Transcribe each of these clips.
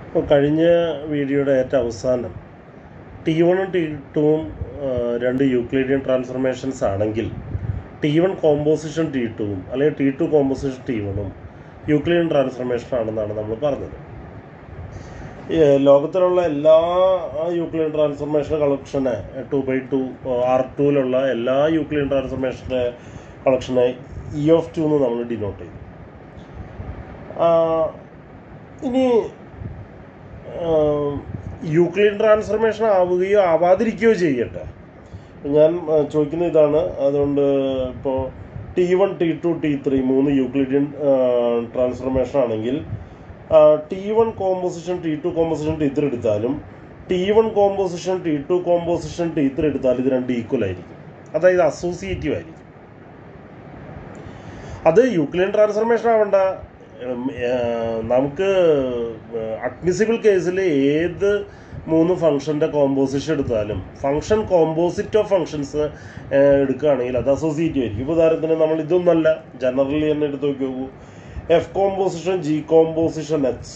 ഇപ്പോൾ കഴിഞ്ഞ വീഡിയോയുടെ ഏറ്റവും അവസാനം T1 T2 രണ്ട് യൂക്ലിഡിയൻ ട്രാൻസ്ഫർമേഷൻസ് ആണെങ്കിൽ T1 കോമ്പോസിഷൻ T2 അല്ലെങ്കിൽ T2 composition T1 Euclidean transformation ആണെന്നാണ് നമ്മൾ പറഞ്ഞത്. ലോകത്തിലുള്ള എല്ലാ യൂക്ലിഡിയൻ ട്രാൻസ്ഫർമേഷൻ കളക്ഷനെ 2/2 R2ലുള്ള എല്ലാ യൂക്ലിഡിയൻ ട്രാൻസ്ഫർമേഷൻ്റെ കളക്ഷനെ E(2) എന്ന് നമ്മൾ ഡിനോട്ട് ചെയ്തു. ഇനി യൂക്ലിഡിയൻ ട്രാൻസ്ഫർമേഷൻ ആവുകയോ ആവാതിരിക്കുകയോ ചെയ്യട്ടെ, ഞാൻ ചോദിക്കുന്ന ഇതാണ്. അതുകൊണ്ട് ഇപ്പോൾ T1 T2 T3 മൂന്ന് യൂക്ലിഡിയൻ ട്രാൻസ്ഫർമേഷൻ ആണെങ്കിൽ T1 composition T2 composition T3 എടുത്താലും T1 composition T2 composition T3 എടുത്താലും ഇത് രണ്ട് ഈക്വൽ ആയിരിക്കും, അതായത് അസോസിയേറ്റീവ് ആയിരിക്കും. അത് യൂക്ലിഡിയൻ ട്രാൻസ്ഫർമേഷൻ ആവണ്ട, നമുക്ക് അഡ്മിസിബിൾ കേസിൽ ഏത് മൂന്ന് ഫംഗ്ഷൻ്റെ കോമ്പോസിഷൻ എടുത്താലും ഫംഗ്ഷൻ കോമ്പോസിറ്റ് ഓഫ് ഫംഗ്ഷൻസ് എടുക്കുകയാണെങ്കിൽ അത് അസോസിയേറ്റീവ് ആയിരിക്കും. ഇപ്പോൾ ഉദാഹരണത്തിന് നമ്മൾ ഇതൊന്നല്ല, ജനറലി തന്നെ എടുത്ത് നോക്കൂ. F composition G composition H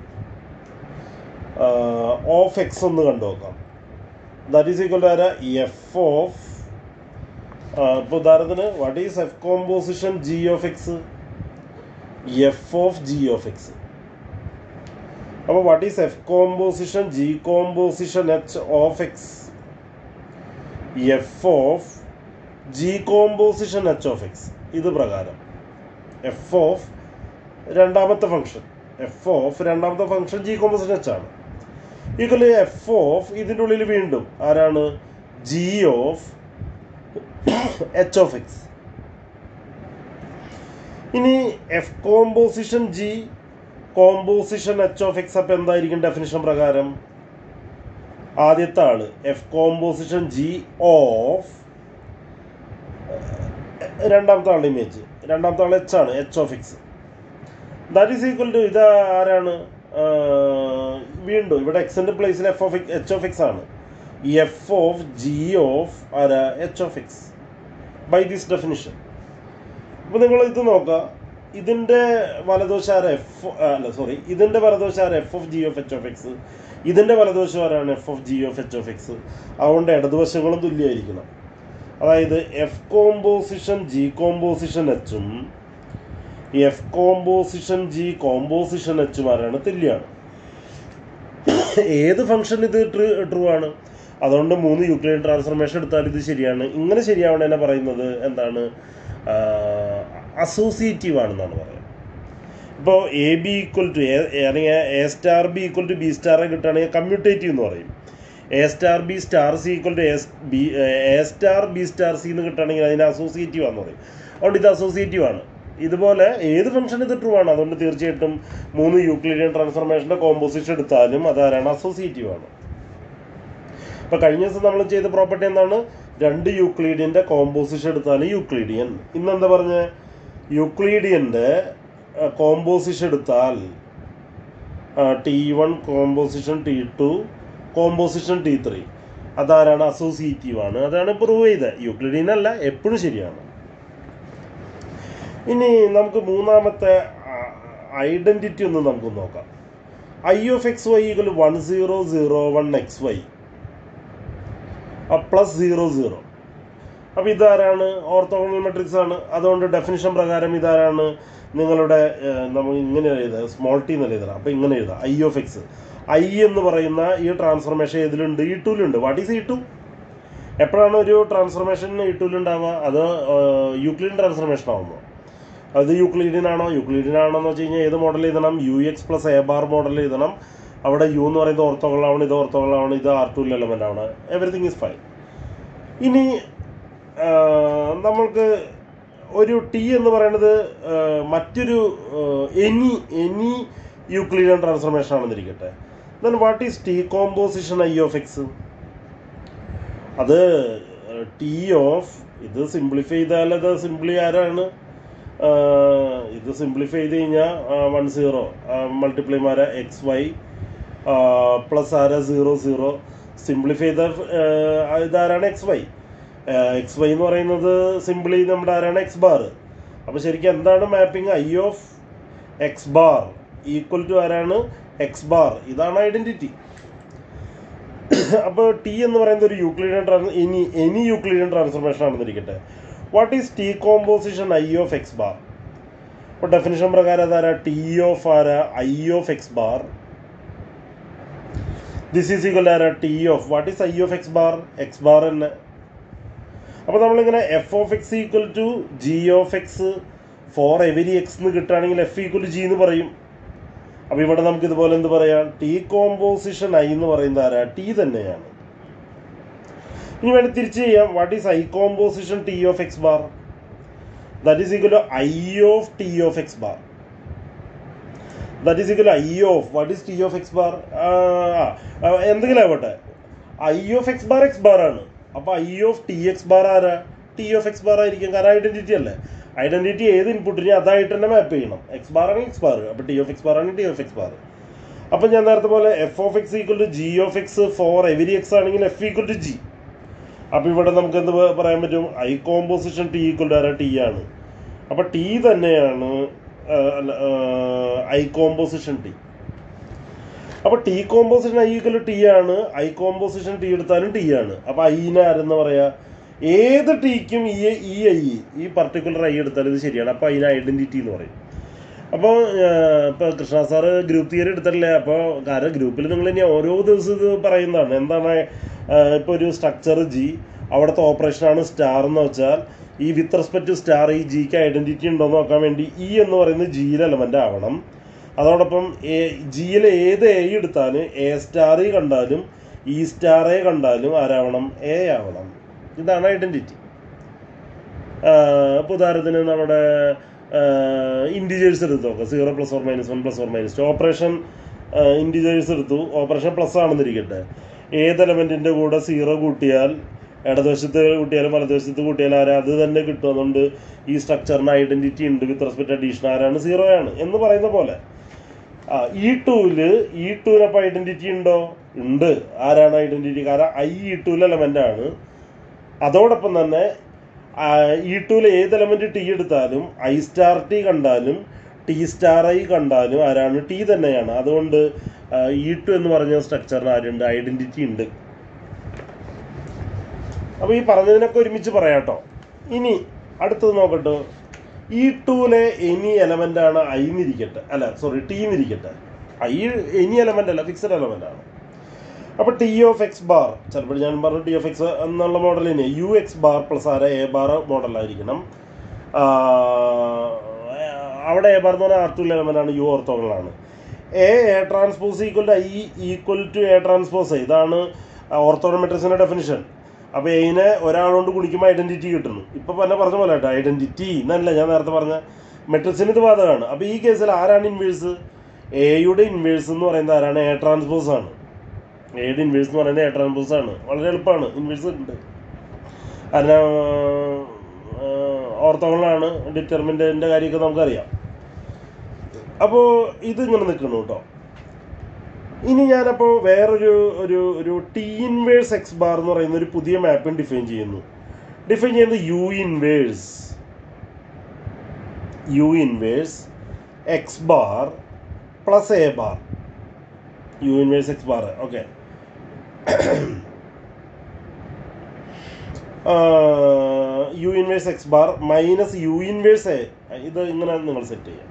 of X ഒന്ന് കണ്ടു നോക്കാം. ദാറ്റ് ഈസ് ഈക്വൽ ടു ആരാ? എഫ് ഓഫ്, ഇപ്പോൾ ഉദാഹരണത്തിന് what is F composition G of X? F of G of X. അപ്പോൾ what is F composition G composition H of X? F of G composition H of X. ഇത് പ്രകാരം F of രണ്ടാമത്തെ function, F of രണ്ടാമത്തെ function G composition H ആണ്. Equal F of ഇതിൻ്റെ ഉള്ളിൽ വീണ്ടും ആരാണ്? G of H of X. ഇനി F composition G composition H of X. അപ്പം എന്തായിരിക്കും ഡെഫിനിഷൻ പ്രകാരം? ആദ്യത്തെ ആള് എഫ് കോമ്പോസിഷൻ ജി ഓഫ് രണ്ടാമത്തെ ആളുടെ ഇമേജ്, രണ്ടാമത്തെ ആൾ എച്ച് ആണ്, H of X. That is equal to ഇത് ആരാണ്? വീണ്ടും ഇവിടെ എക്സിൻ്റെ പ്ലേസിൽ F of H of X ആണ്. എഫ് ഓഫ് ജി ഓഫ് ആരാ? H of X by this definition. അപ്പോൾ നിങ്ങൾ ഇത് നോക്കുക, ഇതിൻ്റെ വലതുവശം ആരാ? ഇതിൻ്റെ വലതുവശം ആരാ? F of G of H of X. ഇതിൻ്റെ വലതുവശം ആരാണ്? F of G of H of X. അതുകൊണ്ട് ഇടതുവശങ്ങളും തുല്യമായിരിക്കണം. അതായത് എഫ് കോമ്പോസിഷൻ ജി കോമ്പോസിഷൻ എച്ചും എഫ് കോമ്പോസിഷൻ ജി കോമ്പോസിഷൻ എച്ചും ആരാണ്? തുല്യമാണ്. ഏത് ഫംഗ്ഷൻ ഇത് ട്രൂ ആണ്. അതുകൊണ്ട് മൂന്ന് യൂക്ലിഡിയൻ ട്രാൻസ്ഫർമേഷൻ എടുത്താൽ ഇത് ശരിയാണ്. ഇങ്ങനെ ശരിയാവണേനെ പറയുന്നത് എന്താണ്? അസോസിയേറ്റീവ് ആണെന്നാണ് പറയുന്നത്. ഇപ്പോൾ എ ബി ഈക്വൽ ടു അല്ലെങ്കിൽ A star B equal to B star കിട്ടുകയാണെങ്കിൽ കമ്മ്യൂട്ടേറ്റീവ് എന്ന് പറയും. A star B star C equal to A star B star C എന്ന് കിട്ടുകയാണെങ്കിൽ അതിനെ അസോസിയേറ്റീവ് ആണെന്ന് പറയും. അതുകൊണ്ട് ഇത് അസോസിയേറ്റീവ് ആണ്. ഇതുപോലെ ഏത് ഫംഗ്ഷൻ ഇത് ട്രൂ ആണ്. അതുകൊണ്ട് തീർച്ചയായിട്ടും മൂന്ന് യൂക്ലിഡിയൻ ട്രാൻസ്ഫർമേഷൻ്റെ കോമ്പോസിഷൻ എടുത്താലും അതാരാണ്? അസോസിയേറ്റീവ് ആണ്. ഇപ്പോൾ കഴിഞ്ഞ ദിവസം നമ്മൾ ചെയ്ത പ്രോപ്പർട്ടി എന്താണ്? രണ്ട് യൂക്ലിഡിയൻ്റെ കോമ്പോസിഷൻ എടുത്താലും യൂക്ലിഡിയൻ. ഇന്നെന്താ പറഞ്ഞ? യൂക്ലിഡിയൻ്റെ കോമ്പോസിഷൻ എടുത്താൽ T1 composition T2 composition T3 അതാരാണ്? അസോസിയേറ്റീവ് ആണ്. അതാണ് പ്രൂവ് ചെയ്തത്. യൂക്ലിഡിയൻ അല്ല, എപ്പോഴും ശരിയാണ്. ഇനി നമുക്ക് മൂന്നാമത്തെ ഐഡൻറ്റിറ്റി ഒന്ന് നമുക്ക് നോക്കാം. I of X Y equal 1001xy plus 00. അപ്പോൾ ഇതാരാണ്? ഓർത്തോഗണൽ മെട്രിക്സ് ആണ്. അതുകൊണ്ട് ഡെഫിനിഷൻ പ്രകാരം ഇതാരാണ്? നിങ്ങളുടെ നമ്മൾ ഇങ്ങനെ എഴുതുക, സ്മോൾ ടി എന്നല്ല എഴുതണം. അപ്പോൾ ഇങ്ങനെ എഴുതാം, ഐ ഓഫ് എക്സ്. ഐ എന്ന് പറയുന്ന ഈ ട്രാൻസ്ഫർമേഷൻ ഏതിലുണ്ട്? E2-ലുണ്ട്. What is E2? എപ്പോഴാണ് ഒരു ട്രാൻസ്ഫർമേഷൻ E2-ലുണ്ടാവുക? അത് യൂക്ലിഡിയൻ ട്രാൻസ്ഫർമേഷൻ ആവുമ്പോൾ. അത് യൂക്ലിഡിയൻ ആണോ? യൂക്ലിഡിയൻ ആണോ എന്ന് വെച്ച് കഴിഞ്ഞാൽ ഏത് മോഡൽ എഴുതണം? UX plus A bar model എഴുതണം. അവിടെ യു എന്ന് പറയുന്നത് ഓർത്തോഗണലാണ്, ഇത് ഓർത്തോഗണലാണ്, ഇത് R2 എലമെൻ്റ് ആണ്. Everything is fine. ഇനി നമ്മൾക്ക് ഒരു ടി എന്ന് പറയുന്നത് മറ്റൊരു എനി യൂക്ലിഡിയൻ ട്രാൻസ്ഫർമേഷൻ ആണെന്നിരിക്കട്ടെ. Then what is T composition I of X? അത് ടി ഓഫ്, ഇത് സിംപ്ലിഫൈ ചെയ്താൽ അത് സിംപ്ലി ആരാണ്? ഇത് സിംപ്ലിഫൈ ചെയ്ത് കഴിഞ്ഞാൽ 10 മൾട്ടിപ്ലൈമാരെ XY പ്ലസ് ആരാ? 00. സിംപ്ലിഫൈ ചെയ്ത ഇതാരാണ്? XY. XY എന്ന് പറയുന്നത് സിംപ്ലി നമ്മുടെ ആരാണ്? X bar. അപ്പോൾ ശരിക്കും എന്താണ് mapping? I of X bar equal to ആരാണ് എക്സ് ബാർ. ഇതാണ് ഐഡൻറ്റിറ്റി. അപ്പോൾ ടി എന്ന് പറയുന്നത് ഒരു യൂക്ലിഡിയൻ എനി യൂക്ലിഡിയൻ ട്രാൻസ്ഫോർമേഷൻ ആണെന്നിരിക്കട്ടെ. What is T composition I of X bar? അപ്പോൾ ഡെഫിനിഷൻ പ്രകാരം അതാരാ? ടി ഓഫ് ആരാ? I of X bar. This is equal ആരാ? T of what is I of X bar? X bar തന്നെ. അപ്പോൾ നമ്മളിങ്ങനെ F of X equal to G of X for every X എന്ന് കിട്ടുകയാണെങ്കിൽ F equal to G എന്ന് പറയും. അപ്പോൾ ഇവിടെ നമുക്ക് ഇതുപോലെ എന്ത് പറയാം? ടി കോമ്പോസിഷൻ ഐ എന്ന് പറയുന്നത് ആരാ? ടി തന്നെയാണ്. ഇനി വേണ്ടി തിരിച്ച് ചെയ്യാം. What is I composition T of X bar? That is equal to I of T of X bar. That is equal to I of what is T of X bar? എന്തെങ്കിലും ആവട്ടെ, I of X bar X bar ആണ്. അപ്പോൾ I of T X bar ആരാ? T of X bar ആയിരിക്കും. കാരണം identity അല്ലേ. Identity ഏത് ഇൻപുട്ടിനും അതായിട്ട് തന്നെ മാപ്പ് ചെയ്യണം. എക്സ് ബാർ ആണെങ്കിൽ എക്സ് ബാർ, അപ്പോൾ ടി ഓഫ് എക്സ് ബാർ ആണെങ്കിൽ ടി ഓഫ് എക്സ് ബാർ. അപ്പം ഞാൻ നേരത്തെ പോലെ F of X equal to G of X for every X ആണെങ്കിൽ എഫ് ഈക്വൽ ടു ജി. അപ്പോൾ ഇവിടെ നമുക്ക് എന്ത് പറയാൻ പറ്റും? I composition T equal to ആരാ? ടി ആണ്. അപ്പോൾ ടി തന്നെയാണ് ഐ കോമ്പോസിഷൻ ടി. അപ്പോൾ T composition I equal to T ആണ്. ഐ കോമ്പോസിഷൻ ടി എടുത്താലും ടി ആണ്. അപ്പോൾ ഐനെ ആരെന്ന് പറയാ? ഏത് ടിക്കും ഈ പർട്ടിക്കുലർ ഐ എടുത്താലും ഇത് ശരിയാണ്. അപ്പോൾ അതിന് ഐഡൻറ്റിറ്റി എന്ന് പറയും. അപ്പോൾ ഇപ്പോൾ കൃഷ്ണ സാറ് ഗ്രൂപ്പ് തിയറി എടുത്തിട്ടില്ലേ? അപ്പോൾ കാരണം ഗ്രൂപ്പിൽ നിങ്ങൾ ഇനി ഓരോ ദിവസം ഇത് പറയുന്നതാണ്. എന്താണ്? ഇപ്പോൾ ഒരു സ്ട്രക്ചർ ജി, അവിടുത്തെ ഓപ്പറേഷനാണ് സ്റ്റാർ എന്ന് വെച്ചാൽ ഈ വിത്ത് റെസ്പെക്ട് ടു സ്റ്റാർ ഈ ജിക്ക് ഐഡൻറ്റിറ്റി ഉണ്ടോ എന്ന് നോക്കാൻ വേണ്ടി ഇ എന്ന് പറയുന്നത് ജിയിലെ എലമെൻ്റ് ആവണം. അതോടൊപ്പം ജിയിലെ ഏത് എ എടുത്താലും എ സ്റ്റാർ കണ്ടാലും ഇ സ്റ്റാർ എ കണ്ടാലും ആരാവണം? എ ആവണം. ഇതാണ് ഐഡൻറ്റിറ്റി. ഇപ്പോൾ ഉദാഹരണത്തിന് നമ്മുടെ ഇൻഡിജേഴ്സ് എടുത്ത് നോക്കാം. 0 + or -1 + or -2 ഓപ്പറേഷൻ ഇൻഡിജേഴ്സ് എടുത്തു. ഓപ്പറേഷൻ പ്ലസ് ആണെന്നിരിക്കട്ടെ. ഏത് എലമെൻറ്റിൻ്റെ കൂടെ 0 കൂട്ടിയാൽ ഇടതുവശത്ത് കൂട്ടിയാലും വലതുവശത്ത് കൂട്ടിയാലും ആരാ? അത് തന്നെ കിട്ടും. അതുകൊണ്ട് ഈ സ്ട്രക്ചറിന് ഐഡൻറ്റിറ്റി ഉണ്ട്. വിത്ത് റെസ്പെക്ട് അഡീഷൻ ആരാണ്? 0 ആണ് എന്ന് പറയുന്ന പോലെ E2 അപ്പോൾ ഐഡൻറ്റിറ്റി ഉണ്ടോ? ഉണ്ട്. ആരാണ് ഐഡൻറ്റിറ്റി? കാരണം ഐ E2 എലമെൻ്റ് ആണ്. അതോടൊപ്പം തന്നെ E2 ഏത് എലമെൻറ്റ് ടി എടുത്താലും ഐ സ്റ്റാർ ടി കണ്ടാലും ടി സ്റ്റാർ ഐ കണ്ടാലും ആരാണ്? ടി തന്നെയാണ്. അതുകൊണ്ട് E2 എന്ന് പറഞ്ഞ സ്ട്രക്ചറിന് ആരുണ്ട്? ഐഡൻറ്റിറ്റി ഉണ്ട്. അപ്പോൾ ഈ പറഞ്ഞതിനൊക്കെ ഒരുമിച്ച് പറയാം കേട്ടോ. ഇനി അടുത്തത് നോക്കട്ടെ. E2 എനി എലമെൻ്റാണ് ഐ എന്നിരിക്കട്ടെ, ടി എന്നിരിക്കട്ടെ. ഐ എനി എലമെൻ്റ് അല്ല, ഫിക്സഡ് എലമെൻ്റ് ആണ്. അപ്പോൾ ടി ഓഫ് എക്സ് ബാർ, ചിലപ്പോൾ ഞാൻ പറഞ്ഞു ടി ഓഫ് എക്സ് എന്നുള്ള മോഡലിന് യു എക്സ് ബാർ പ്ലസ് ആര എ ബാർ മോഡലായിരിക്കണം. അവിടെ എ ബാർ എന്ന് പറഞ്ഞാൽ R2 എലമെൻ്റ് ആണ്. യു ഓർത്തോഗണലാണ്. A transpose equal to I equal to A transpose. ഇതാണ് ഓർത്തോഗണൽ മെട്രിക്സിൻ്റെ ഡെഫിനിഷൻ. അപ്പോൾ എയിനെ ഒരാളുകൊണ്ട് ഗുണിക്കുമ്പോൾ ഐഡൻറ്റിറ്റി കിട്ടുന്നു. ഇപ്പോൾ പറഞ്ഞ പോലെ കേട്ടോ, ഐഡൻറ്റിറ്റി എന്നല്ല ഞാൻ നേരത്തെ പറഞ്ഞ മെട്രിക്സിന് ഇത് ബാധകമാണ്. അപ്പോൾ ഈ കേസിൽ ആരാണ് ഇൻവേഴ്സ്? എയുടെ ഇൻവേഴ്സ് എന്ന് പറയുന്നത് ആരാണ്? എ ട്രാൻസ്പോസ് ആണ്. എയുടെ ഇൻവേഴ്സ് എന്ന് പറയുന്നത് എ ട്രാൻസ്പോസ് ആണ്. വളരെ എളുപ്പമാണ്. ഇൻവേഴ്സ് ഉണ്ട്. കാരണം ഓർത്തോഗണലാണ്. ഡിറ്റർമിനൻ്റിൻ്റെ കാര്യമൊക്കെ നമുക്കറിയാം. അപ്പോൾ ഇതിങ്ങനെ നിൽക്കുന്നു കേട്ടോ. ഇനി ഞാനപ്പോൾ വേറൊരു ടി ഇൻവേഴ്സ് എക്സ് ബാർ എന്ന് പറയുന്ന ഒരു പുതിയ മാപ്പിൻ ഡിഫൈൻ ചെയ്യുന്നത് U inverse X bar plus A bar. U inverse X bar. Okay. U inverse X bar minus U inverse A. ഇത് ഇങ്ങനെ നിങ്ങൾ സെറ്റ് ചെയ്യാം.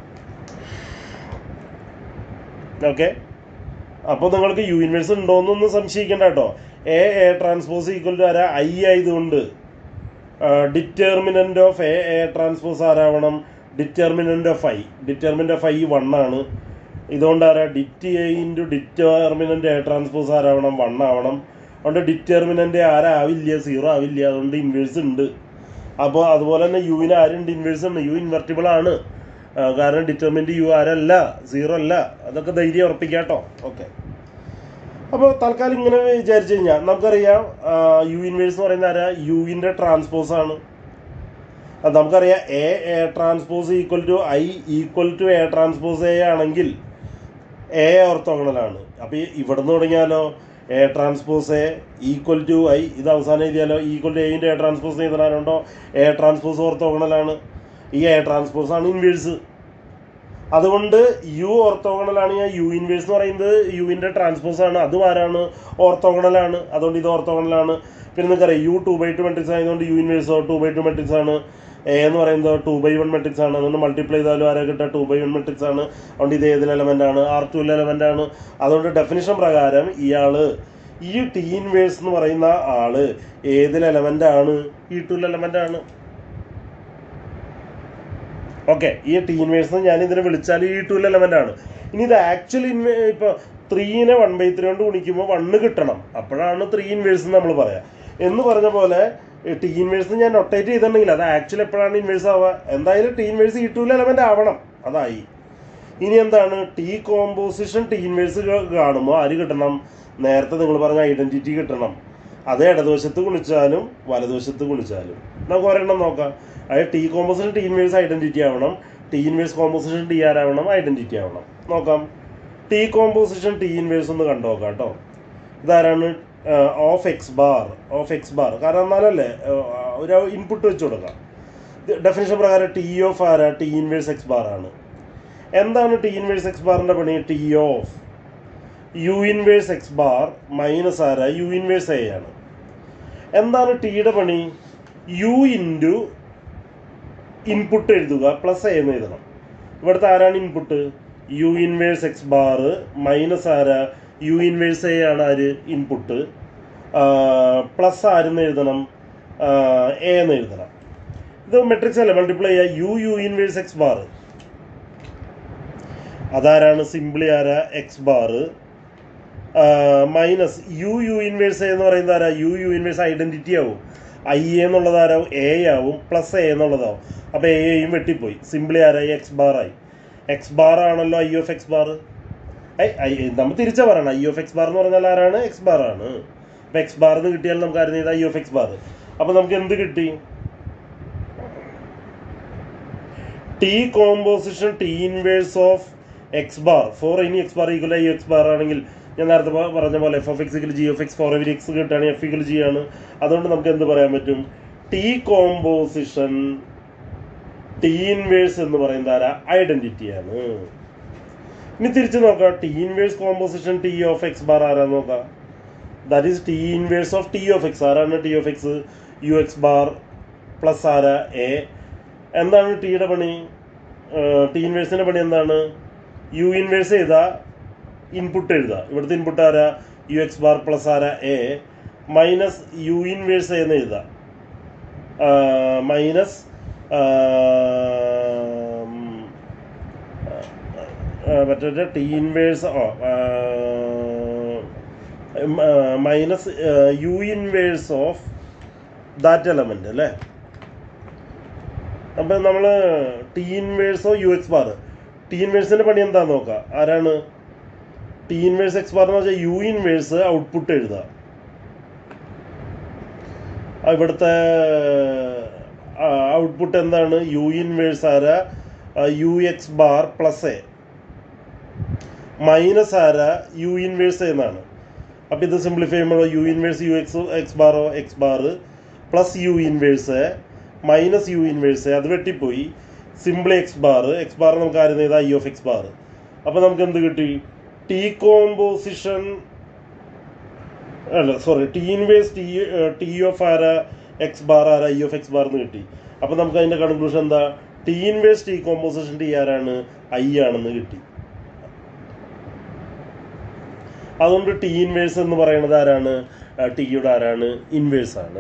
ഓക്കെ. അപ്പോൾ നിങ്ങൾക്ക് യു ഇൻവേഴ്സ് ഉണ്ടോയെന്നൊന്നും സംശയിക്കേണ്ട കേട്ടോ. എ ട്രാൻസ്പോസ് ഈക്വൽ ടു ആരാ? ഐ ആയതുകൊണ്ട് ഡിറ്റർമിനൻ്റ് ഓഫ് എ ട്രാൻസ്പോസ് ആരാവണം? Determinant of I. Determinant of I 1 ആണ്. ഇതുകൊണ്ട് ആരാ? Det A into determinant A transpose ആരാവണം? 1 ആവണം. അതുകൊണ്ട് ഡിറ്റർമിനൻ്റ് ആരാവില്ല? 0 ആവില്ല. അതുകൊണ്ട് ഇൻവേഴ്സ് ഉണ്ട്. അപ്പോൾ അതുപോലെ തന്നെ യുവിന് ആരുണ്ട്? ഇൻവേഴ്സ് ഉണ്ട്. യു ഇൻവെർട്ടിബിൾ ആണ്. കാരണം ഡിറ്റർമിനൻ്റ് യു ആരല്ല, 0 അല്ല. അതൊക്കെ ധൈര്യം ഉറപ്പിക്കാം കേട്ടോ. ഓക്കെ. അപ്പോൾ തൽക്കാലം ഇങ്ങനെ വിചാരിച്ചു കഴിഞ്ഞാൽ നമുക്കറിയാം യു ഇൻവേഴ്സ് എന്ന് പറയുന്ന ആരാ? യുവിൻ്റെ ട്രാൻസ്പോസ് ആണ്. അത് നമുക്കറിയാം A transpose equal to I equal to A transpose A ആണെങ്കിൽ എ ഓർത്തോഗണലാണ്. അപ്പോൾ ഇവിടെ നിന്ന് തുടങ്ങിയാലോ A transpose A equal to I. ഇത് അവസാനം എഴുതിയാലോ ഈക്വൽ ടു എയിൻ്റെ എ ട്രാൻസ്പോസ് എഴുതാനുണ്ടോ? എ ട്രാൻസ്പോസ് ഓർത്തോഗണലാണ്. ഈ എ ട്രാൻസ്പോസ് ആണ് ഇൻവേഴ്സ്. അതുകൊണ്ട് യു ഓർത്തോഗണലാണ്. ഞാൻ യു ഇൻവേഴ്സ് എന്ന് പറയുന്നത് യുവിൻ്റെ ട്രാൻസ്പോസ് ആണ്. അതും ആരാണ്? ഓർത്തോഗണലാണ്. അതുകൊണ്ട് ഇത് ഓർത്തോഗണലാണ്. പിന്നെ നിങ്ങൾക്കറിയാം യു 2/2 മെട്രിക്സ് ആയതുകൊണ്ട് യു ഇൻവേഴ്സോ 2/2 മെട്രിക്സ് ആണ്. എ എന്ന് പറയുന്നത് 2/1 മെട്രിക്സ് ആണ്. അതുകൊണ്ട് മൾട്ടിപ്ലൈ ചെയ്താലും ആരെ കിട്ടുക? 2/1 മെട്രിക്സ് ആണ്. അതുകൊണ്ട് ഇത് ഏതിൽ എലമെൻ്റ് ആണ്? R2 എലമെൻ്റ് ആണ്. അതുകൊണ്ട് ഡെഫിനിഷൻ പ്രകാരം ഈ ടി ഇൻവേഴ്സ് എന്ന് പറയുന്ന ആള് ഏതിൽ എലമെൻ്റ് ആണ്? E2 എലമെൻ്റ് ആണ്. ഓക്കെ, ഈ ടി ഇൻവേഴ്സ് ഞാൻ ഇതിനെ വിളിച്ചാൽ E2 എലമെൻ്റ് ആണ്. ഇനി ഇത് ആക്ച്വലി ഇപ്പോൾ 3നെ 1/3 കൊണ്ട് ഗുണിക്കുമ്പോൾ 1 കിട്ടണം. അപ്പോഴാണ് 3 ഇൻവേഴ്സ് നമ്മൾ പറയാം. എന്ന് പറഞ്ഞ പോലെ ടി ഇൻവേഴ്സ് ഞാൻ നൊട്ടേറ്റ് ചെയ്തിട്ടുണ്ടെങ്കിൽ അത് ആക്ച്വലി എപ്പോഴാണ് ഇൻവേഴ്സ് ആവുക? എന്തായാലും ടി ഇൻവേഴ്സ് E2 എലമെൻ്റ് ആവണം. അതായി. ഇനി എന്താണ്? ടി കോമ്പോസിഷൻ ടി ഇൻവേഴ്സ് കാണുമ്പോൾ ആര് കിട്ടണം? നേരത്തെ നിങ്ങൾ പറഞ്ഞ ഐഡൻറ്റിറ്റി കിട്ടണം. അത് ഇടതുവശത്ത് ഗുണിച്ചാലും വലതുവശത്ത് ഗുണിച്ചാലും. നമുക്ക് ഒരെണ്ണം നോക്കാം. അതായത് T composition T inverse identity ആവണം, ടി ഇൻവേഴ്സ് കോമ്പോസിഷൻ ടി ആരാവണം? ഐഡൻറ്റിറ്റി ആവണം. നോക്കാം. ടി കോമ്പോസിഷൻ ടി ഇൻവേഴ്സ് ഒന്ന് കണ്ടു നോക്കാം കേട്ടോ. ഇതാരാണ്? Of X bar. കാരണം എന്നാലല്ലേ ഒരു ഇൻപുട്ട് വെച്ച് കൊടുക്കാം. ഡെഫിനിഷൻ പ്രകാരം ടി ഓഫ് ആരാ? ടി ഇൻവേഴ്സ് എക്സ് ബാർ ആണ്. എന്താണ് ടി ഇൻവേഴ്സ് എക്സ് ബാറിൻ്റെ പണി? T of u inverse X bar minus ആരാ? യു ഇൻവേഴ്സ് എ ആണ്. എന്താണ് ടിയുടെ പണി? യു ഇൻറ്റു ഇൻപുട്ട് എഴുതുക പ്ലസ് എ എന്ന് എഴുതണം. ഇവിടുത്തെ ആരാണ് input? U inverse X bar minus ആരാ? യു ഇൻവേഴ്സ് എ ആണ് ആര്? ഇൻപുട്ട്. പ്ലസ് ആരെന്ന് എഴുതണം? എ എന്ന് എഴുതണം. ഇത് മെട്രിക്സ് അല്ലേ? മൾട്ടിപ്ലൈ ചെയ്യുക. യു ഇൻവേഴ്സ് എക്സ് ബാർ അതാരാണ്? സിംപ്ലി ആരാ? X bar minus U inverse a എന്ന് പറയുന്നത് ആരാ? യു ഇൻവേഴ്സ് ഐഡൻറ്റിറ്റി ആവും. ഐ എന്നുള്ളത് ആരാവും? എ ആവും. പ്ലസ് എ എന്നുള്ളതാവും. അപ്പോൾ എയും വെട്ടിപ്പോയി. സിംപ്ലി ആരായി? എക്സ് ബാർ ആയി. എക്സ് ബാർ ആണല്ലോ ഐ ഓഫ് എക്സ് ബാർ. നമ്മൾ തിരിച്ചാ പറയണം. ഐ ഓഫ് എക്സ് ബാർ എന്ന് പറഞ്ഞാൽ ആരാണ്? എക്സ് ബാർ ആണ്. അപ്പോൾ എക്സ് ബാർ എന്ന് കിട്ടിയാൽ നമുക്ക് ആരും ചെയ്ത് ഐ ഓഫ് എക്സ് ബാർ. അപ്പോൾ നമുക്ക് എന്ത് കിട്ടി? T composition T inverse of X bar for any x bar equal I x bar ആണെങ്കിൽ ഞാൻ നേരത്തെ പറഞ്ഞ പോലെ F of x g of X for every x കിട്ടുകയാണെങ്കിൽ എഫ് ഇക്വൽ ജി ആണ്. അതുകൊണ്ട് നമുക്ക് എന്ത് പറയാൻ പറ്റും? ടി കോമ്പോസിഷൻ ടി ഇൻവേഴ്സ് എന്ന് പറയുന്നത് ആരാ? ഐഡന്റിറ്റിയാണ്. ഇനി തിരിച്ചു നോക്കാം. T inverse composition T of X bar ആരാന്ന് നോക്കാം. That is T inverse of T of x. ആരാണ് T of x? U X bar plus ആരാ? എ. എന്താണ് ടിയുടെ പണി? ടി ഇൻവേഴ്സിൻ്റെ പണി എന്താണ്? യു ഇൻവേഴ്സ് ചെയ്താ ഇൻപുട്ട് എഴുതുക. ഇവിടുത്തെ ഇൻപുട്ട് ആരാ? യു എക്സ് ബാർ പ്ലസ് ആരാ? എ മൈനസ് യു ഇൻവേഴ്സ് എന്ന് എഴുതുക. മൈനസ് മറ്റേ T inverse minus U inverse of that element അല്ലേ. അപ്പം നമ്മൾ ടി ഇൻവേഴ്സോ യു എക്സ് ബാർ. ടി ഇൻവേഴ്സിൻ്റെ പണി എന്താണെന്ന് നോക്കാം. ആരാണ്? ടി ഇൻവേഴ്സ് എക്സ് ബാർ എന്ന് വെച്ചാൽ യു ഇൻവേഴ്സ് ഔട്ട്പുട്ട് എഴുതുക. ഇവിടുത്തെ ഔട്ട്പുട്ട് എന്താണ്? യു ഇൻവേഴ്സ് ആരാ? U X bar plus a minus ആരാ? യു ഇൻവേഴ്സ് എന്നാണ്. അപ്പം ഇത് സിംപ്ലിഫൈ ചെയ്യുമ്പോൾ യു ഇൻവേഴ്സ് യു എക്സ് ബാറോ x bar plus u inverse minus U inverse അത് വെട്ടിപ്പോയി. സിംപ്ലി എക്സ് ബാർ നമുക്ക് ആരും ചെയ്താൽ ഐ ഓഫ് എക്സ് ബാർ. അപ്പം നമുക്ക് എന്ത് കിട്ടി? ടി കോമ്പോസിഷൻ അല്ല sorry T inverse T of ആരാ? എക്സ് ബാർ ആരാ? ഐ ഓഫ് എക്സ് ബാർ എന്ന് കിട്ടി. അപ്പം നമുക്ക് അതിൻ്റെ കൺക്ലൂഷൻ എന്താ? T inverse T composition T ആരാണ്? ഐ ആണെന്ന് കിട്ടി. അതുകൊണ്ട് ടി ഇൻവേഴ്സ് എന്ന് പറയുന്നത് ആരാണ്? ടിയുടെ ആരാണ്? ഇൻവേഴ്സ് ആണ്.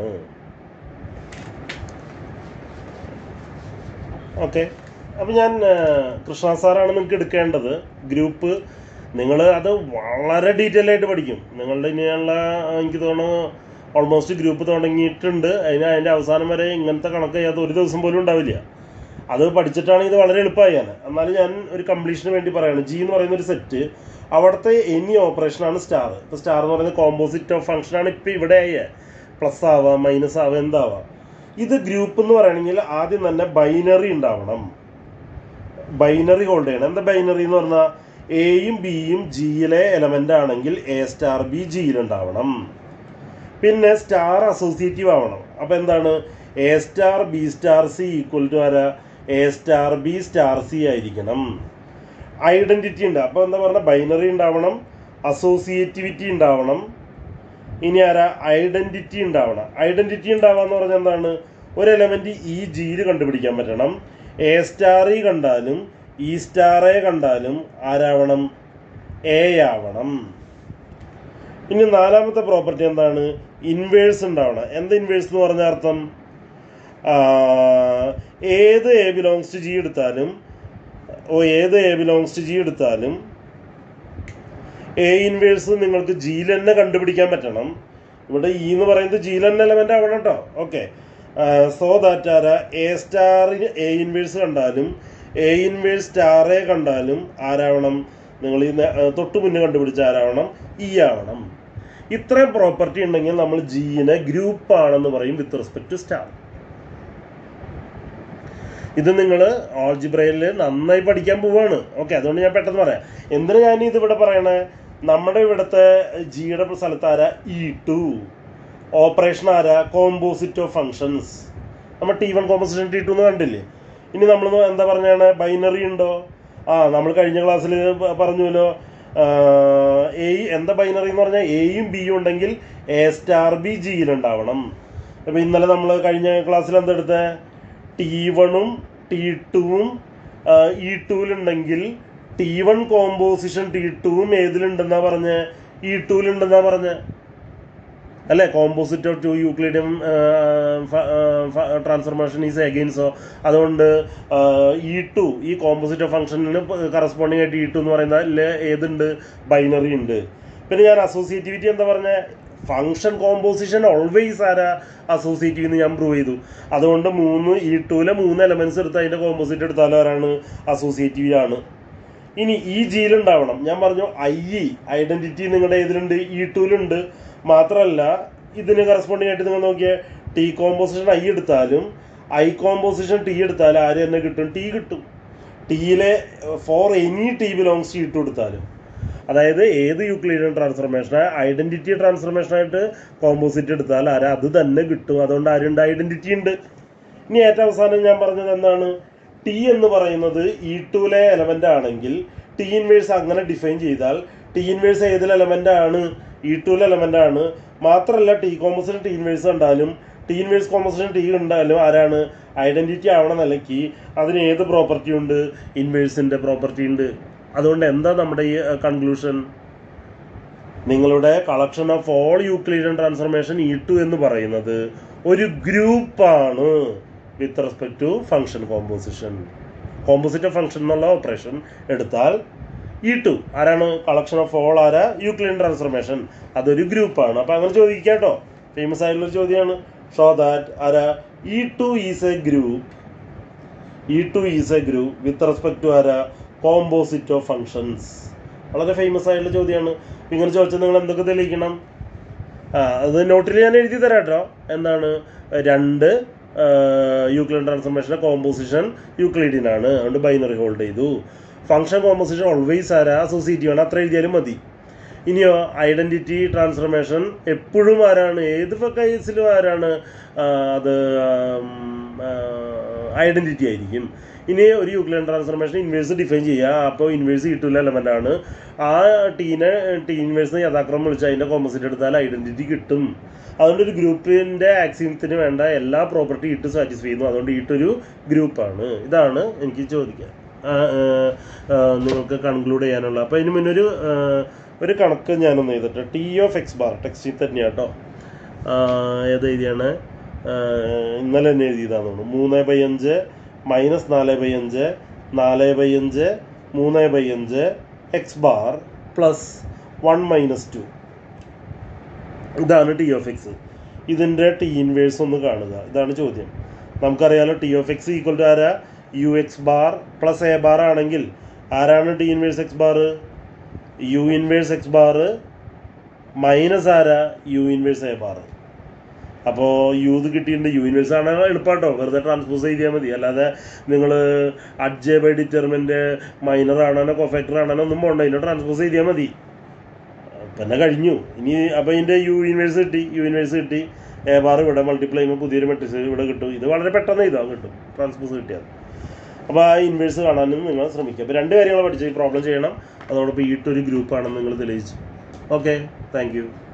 ഓക്കെ. അപ്പം ഞാൻ കൃഷ്ണ സാറാണ് നിങ്ങൾക്ക് എടുക്കേണ്ടത്. ഗ്രൂപ്പ് നിങ്ങൾ അത് വളരെ ഡീറ്റെയിൽ ആയിട്ട് പഠിക്കും. നിങ്ങളുടെ ഇനിയുള്ള എനിക്ക് തോന്നുന്നു ഓൾമോസ്റ്റ് ഗ്രൂപ്പ് തുടങ്ങിയിട്ടുണ്ട്. അതിൻ്റെ അവസാനം വരെ ഇങ്ങനത്തെ കണക്ക് ചെയ്യാത്ത ഒരു ദിവസം പോലും ഉണ്ടാവില്ല. അത് പഠിച്ചിട്ടാണെങ്കിൽ ഇത് വളരെ എളുപ്പമായാണ്. എന്നാലും ഞാൻ ഒരു കംപ്ലീഷന് വേണ്ടി പറയുകയാണ്. ജി എന്ന് പറയുന്ന ഒരു സെറ്റ് അവിടുത്തെ എനി ഓപ്പറേഷനാണ് സ്റ്റാർ. ഇപ്പോൾ സ്റ്റാർ എന്ന് പറയുന്നത് കോമ്പോസിറ്റ് ഓഫ് ഫംഗ്ഷനാണ്. ഇപ്പോൾ ഇവിടെ പ്ലസ് ആവാം മൈനസ് ആവാം എന്താവാം. ഇത് ഗ്രൂപ്പ് എന്ന് പറയുകയാണെങ്കിൽ ആദ്യം തന്നെ ബൈനറി ഉണ്ടാവണം. ബൈനറി ഹോൾഡ് ചെയ്യണം. എന്താ ബൈനറി എന്ന് പറഞ്ഞാൽ എയും ബിയും ജിയിലെ എലമെൻ്റ് ആണെങ്കിൽ എ സ്റ്റാർ ബി ജിയിലുണ്ടാവണം. പിന്നെ സ്റ്റാർ അസോസിയേറ്റീവ് ആവണം. അപ്പോൾ എന്താണ്? A star B star C equal to ആരാ? A star B star c ആയിരിക്കണം. ഐഡൻറ്റിറ്റി ഉണ്ട്. അപ്പോൾ എന്താ പറഞ്ഞാൽ ബൈനറി ഉണ്ടാവണം, അസോസിയേറ്റിവിറ്റി ഉണ്ടാവണം, ഇനി ഐഡൻറ്റിറ്റി ഉണ്ടാവണം. ഐഡൻറ്റിറ്റി ഉണ്ടാവുക എന്ന് പറഞ്ഞാൽ എന്താണ്? ഒരു എലമെൻറ്റ് ഈ ജിയിൽ കണ്ടുപിടിക്കാൻ പറ്റണം. എ സ്റ്റാർ ഇ കണ്ടാലും ഇ സ്റ്റാർ എ കണ്ടാലും ആരാവണം? എ ആവണം. ഇനി നാലാമത്തെ പ്രോപ്പർട്ടി എന്താണ്? ഇൻവേഴ്സ് ഉണ്ടാവണം. എന്താ ഇൻവേഴ്സ് എന്ന് പറഞ്ഞ അർത്ഥം? ഏത് എ ബിലോങ്സ് ടു ജി എടുത്താലും എ ഇൻവേഴ്സ് നിങ്ങൾക്ക് ജിയിൽ തന്നെ കണ്ടുപിടിക്കാൻ പറ്റണം. ഇവിടെ ഇ എന്ന് പറയുന്നത് ജിയിൽ തന്നെ എലമെൻ്റ് ആവണം കേട്ടോ. ഓക്കെ, സോ ദാറ്റ് എ സ്റ്റാറിന് എ ഇൻവേഴ്സ് കണ്ടാലും എ ഇൻവേഴ്സ് സ്റ്റാർ എ കണ്ടാലും ആരാവണം? നിങ്ങൾ ഈ തൊട്ട് മുന്നേ കണ്ടുപിടിച്ച ആരാവണം? ഇ ആവണം. ഇത്രയും പ്രോപ്പർട്ടി ഉണ്ടെങ്കിൽ നമ്മൾ ജിനെ ഗ്രൂപ്പ് ആണെന്ന് പറയും വിത്ത് റെസ്പെക്ട് ടു സ്റ്റാർ. ഇത് നിങ്ങൾ ആൾജിബ്രയിൽ നന്നായി പഠിക്കാൻ പോവാണ്. ഓക്കെ, അതുകൊണ്ട് ഞാൻ പെട്ടെന്ന് പറയാം. എന്തിനാ ഞാൻ ഇതിവിടെ പറയണേ? നമ്മുടെ ഇവിടുത്തെ ജിയുടെ സ്ഥലത്ത് E2 operation composite of functions. നമ്മൾ T1 കോമ്പോസിഷൻ T2 എന്ന് കണ്ടില്ലേ? ഇനി നമ്മൾ എന്താ പറഞ്ഞാണ്? ബൈനറി ഉണ്ടോ? നമ്മൾ കഴിഞ്ഞ ക്ലാസ്സിൽ പറഞ്ഞുല്ലോ. എന്താ ബൈനറി എന്ന് പറഞ്ഞാൽ എയും ബിയും ഉണ്ടെങ്കിൽ എ സ്റ്റാർ ബി ജിയിലുണ്ടാവണം. അപ്പോൾ ഇന്നലെ നമ്മൾ കഴിഞ്ഞ ക്ലാസ്സിൽ എന്തെടുത്ത? T1ഉം T2ഉം E2ലുണ്ടെങ്കിൽ T1 കോമ്പോസിഷൻ T2ഉം ഏതിലുണ്ടെന്നാ പറഞ്ഞ്? E2ലുണ്ടെന്നാ പറഞ്ഞ് അല്ലേ? Composite of two Euclidean transformation is again so. അതുകൊണ്ട് E2 ഈ കോമ്പോസിറ്റ് ഓഫ് ഫംഗ്ഷനിന് കറസ്പോണ്ടിങ് ആയിട്ട് E2 എന്ന് പറയുന്ന ഏതുണ്ട്? ബൈനറി ഉണ്ട്. പിന്നെ ഞാൻ അസോസിയേറ്റിവിറ്റി എന്താ പറഞ്ഞ? ഫംഗ്ഷൻ കോമ്പോസിഷൻ ഓൾവേസ് അസോസിയേറ്റീവ് എന്ന് ഞാൻ പ്രൂവ് ചെയ്തു. അതുകൊണ്ട് E2ലെ 3 എലമെന്റ്സ് എടുത്ത് അതിന്റെ കോമ്പോസിറ്റ് എടുത്താലും ആരാണ്? അസോസിയേറ്റീവ് ആണ്. ഇനി ഈ ജിയിലുണ്ടാവണം. ഞാൻ പറഞ്ഞു ഐഡന്റിറ്റി നിങ്ങളുടെ ഏതിലുണ്ട്? E2ലുണ്ട്. മാത്രമല്ല ഇതിന് കറസ്പോണ്ടിങ് ആയിട്ട് നിങ്ങൾ നോക്കിയാൽ ടി കോമ്പോസിഷൻ ഐ എടുത്താലും ഐ കോമ്പോസിഷൻ ടി എടുത്താലും ആര് തന്നെ കിട്ടും? ടി കിട്ടും. ടിയിലെ for any T belongs to E2 എടുത്താലും, അതായത് ഏത് യൂക്ലിഡിയൻ ട്രാൻസ്ഫോർമേഷനെ ഐഡന്റിറ്റി ട്രാൻസ്ഫോർമേഷനായിട്ട് കോമ്പോസിറ്റ് എടുത്താൽ അത് തന്നെ കിട്ടും. അതുകൊണ്ട് ആരുണ്ട്? ഐഡന്റിറ്റി ഉണ്ട്. ഇനി ഏറ്റവും അവസാനം ഞാൻ പറഞ്ഞത് എന്താണ്? ടി എന്ന് പറയുന്നത് E2ലെ എലമെന്റ് ആണെങ്കിൽ ടി ഇൻവേഴ്സ് അങ്ങനെ ഡിഫൈൻ ചെയ്താൽ ടി ഇൻവേഴ്സ് ഏതിൽ എലമെന്റ് ആണ്? E2ലെ എലമെന്റ് ആണ്. മാത്രമല്ല ടി കോമ്പോസിഷൻ ടി ഇൻവേഴ്സ് കണ്ടാലും ടി ഇൻവേഴ്സ് കോമ്പോസിഷൻ ടി ഉണ്ടാലും ആരാണ്? ഐഡന്റിറ്റി ആവണം. അല്ലെങ്കിൽ അതിന് ഏത് പ്രോപ്പർട്ടി ഉണ്ട്? ഇൻവേഴ്സിന്റെ പ്രോപ്പർട്ടി ഉണ്ട്. അതുകൊണ്ട് എന്താ നമ്മുടെ ഈ കൺക്ലൂഷൻ? നിങ്ങളുടെ collection of all Euclidean transformation E2 എന്ന് പറയുന്നത് ഒരു ഗ്രൂപ്പാണ് with respect to function composition. Composite function എന്നുള്ള ഓപ്പറേഷൻ എടുത്താൽ E2 ആരാണ്? Collection of all Euclidean transformation. അതൊരു ഗ്രൂപ്പാണ്. അപ്പം അങ്ങനെ ചോദിക്കാം കേട്ടോ. ഫേമസ് ആയിട്ടുള്ളൊരു ചോദ്യമാണ്. Show that E2 is a group with respect to composite of functions. വളരെ ഫേമസ് ആയിട്ടുള്ള ചോദ്യമാണ്. ഇങ്ങനെ ചോദിച്ചാൽ നിങ്ങൾ എന്തൊക്കെ തെളിയിക്കണം? അത് നോട്ടിൽ ഞാൻ എഴുതി തരാം കേട്ടോ. എന്താണ്? 2 യൂക്ലിഡിയൻ ട്രാൻസ്ഫോർമേഷൻ്റെ കോമ്പോസിഷൻ യൂക്ലിഡിയൻ ആണ്. അതുകൊണ്ട് ബൈനറി ഹോൾഡ് ചെയ്തു. ഫംഗ്ഷൻ കോമ്പോസിഷൻ ഓൾവേസ് അസോസിയേറ്റീവ് ആണ്. അത്ര എഴുതിയാലും മതി. ഇനിയോ ഐഡന്റിറ്റി ട്രാൻസ്ഫോർമേഷൻ എപ്പോഴും ആരാണ്? ഏത് കേസിലും ആരാണ്? അത് ഐഡന്റിറ്റി ആയിരിക്കും. ഇനി ഒരു യൂക്ലിഡിയൻ ട്രാൻസ്ഫോർമേഷൻ ഇൻവേഴ്സ് ഡിഫൈൻ ചെയ്യുക. അപ്പോൾ ഇൻവേഴ്സ് E2ലെ എലമെന്റ് ആണ്. ആ ടി ഇൻവേഴ്സിനെ യഥാക്രമം വിളിച്ച് അതിന്റെ കോമ്പോസിറ്റ് എടുത്താൽ ഐഡന്റിറ്റി കിട്ടും. അതുകൊണ്ട് ഒരു ഗ്രൂപ്പിന്റെ ആക്സിയത്തിന് വേണ്ട എല്ലാ പ്രോപ്പർട്ടി E2 സാറ്റിസ്ഫൈ ചെയ്യുന്നു. അതുകൊണ്ട് E2 ഒരു ഗ്രൂപ്പാണ്. ഇതാണ് എനിക്ക് ചോദിക്കാൻ നിങ്ങൾക്ക് കൺക്ലൂഡ് ചെയ്യാനുള്ള. അപ്പോൾ ഇതിന് മുന്നേ ഒരു കണക്ക് ഞാനൊന്ന് എഴുതട്ടെ. ടി ഓഫ് എക്സ് ബാർ ടെക്സ്റ്റിൽ തന്നെയാണ് കേട്ടോ. ഏത് എഴുതിയാണ്? ഇന്നലെ തന്നെ എഴുതിയതാണെന്ന് തോന്നുന്നു. 3/5 -4/5 4/5 3/5 എക്സ് ബാർ പ്ലസ് 1 - 2. ഇതാണ് ടി ഓഫ് എക്സ്. ഇതിൻ്റെ ടി ഇൻവേഴ്സ് ഒന്ന് കാണുക. ഇതാണ് ചോദ്യം. നമുക്കറിയാലോ T of X equal to u X bar plus A bar ആണെങ്കിൽ ആരാണ് T inverse X bar? U inverse X bar minus U inverse a bar. അപ്പോൾ യു ഇത് കിട്ടിയിട്ടുണ്ട്. യു ഇൻവേഴ്സ് ആണ് എളുപ്പമാട്ടോ. വെറുതെ ട്രാൻസ്പോസ് ചെയ്താൽ മതി. അല്ലാതെ നിങ്ങൾ അഡ്ജെ ബൈ ഡിറ്റർമിൻ്റെ മൈനർ ആണോ കോഫാക്ടർ ആണോ ഒന്നും പോകണ്ട. ഇതിനെ ട്രാൻസ്പോസ് ചെയ്താൽ മതി. പിന്നെ കഴിഞ്ഞു. ഇനി അപ്പോൾ ഇതിൻ്റെ യു ഇൻവേഴ്സ് കിട്ടി. എ ബാർ ഇവിടെ മൾട്ടിപ്ലൈ ചെയ്യുമ്പോൾ പുതിയൊരു മെട്രിക്സ് ഇവിടെ കിട്ടും. ഇത് വളരെ പെട്ടെന്ന് കിട്ടും ട്രാൻസ്പോസ് കിട്ടിയാൽ. അപ്പോൾ ആ ഇൻവേഴ്സ് കാണാനും നിങ്ങൾ ശ്രമിക്കുക. അപ്പോൾ 2 കാര്യങ്ങൾ പഠിച്ചു. ഈ പ്രോബ്ലം ചെയ്യണം, അതോടൊപ്പം ഈ ഒരു ഗ്രൂപ്പാണെന്ന് നിങ്ങൾ തെളിയിച്ചു. Okay, thank U.